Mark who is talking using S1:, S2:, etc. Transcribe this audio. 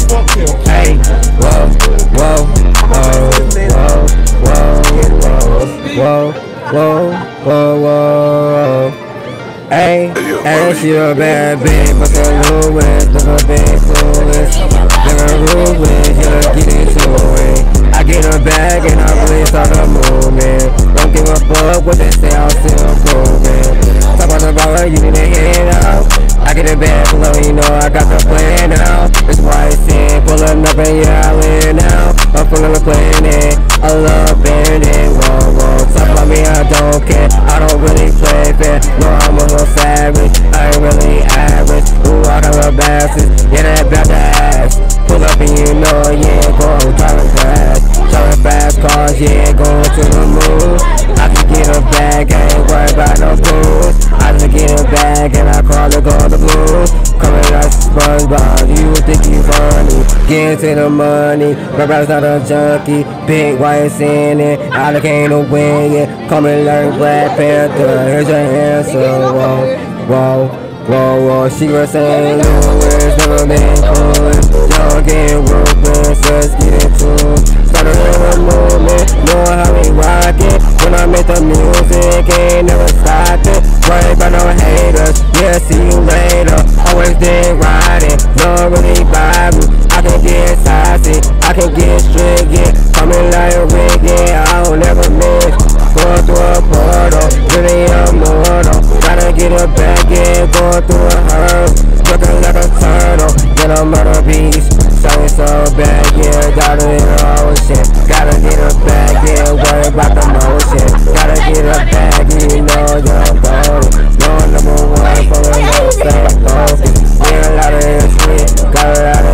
S1: Hey, whoa, whoa, whoa, whoa, whoa, whoa. Hey, and she a bad bitch, but the Louis, never been clueless. Never ruthless, you get into it. I get her back and I really start a movement. Don't give a fuck what they say, I'll still improving. Talk about the baller, you need to head out. I get it back below, you know I got the plan now. That's why I said, pulling up and yeah, I live now. I'm full of the planet, I love bandit. Whoa, whoa, talk about me, I don't care. I don't really play fair, no, I'm a little savage. I ain't really average, ooh, I got a bastards. Yeah, that about the ass. Pull up and you know, yeah, go driving fast. Driving fast cars, yeah, going to the moon. I can get a bag, I ain't worried about no booze. I just get a bag and I call it go the blues. Coming like SpongeBob, you think you funny. Get to the money, my brother's not a junkie. Big Ysnseanbell, I came to win it. Come and learn Black Panther, here's your answer. Whoa, whoa, whoa, whoa. She was saying Louis, never been clueless. Don't get ruthless, let's get into it. Started in a movement, know how we rock it. When I make the music, ain't never stop it. Worry about no haters, yeah, see you later. Always did riding, don't really buy me. I can get sassy, I can get strict, yeah. Coming like a rig, yeah, I don't ever miss. Going through a portal, really immortal. Gotta get it back, yeah, going through a hurdle. Looking like a turtle, then I'm on a beast. Sounding so bad, yeah, got it in the ocean. Gotta get it back, yeah, worry about the motion. Gotta get it back, you know that I'm golden. No number one for the no same focus. Yeah, a lot of this shit, got a lot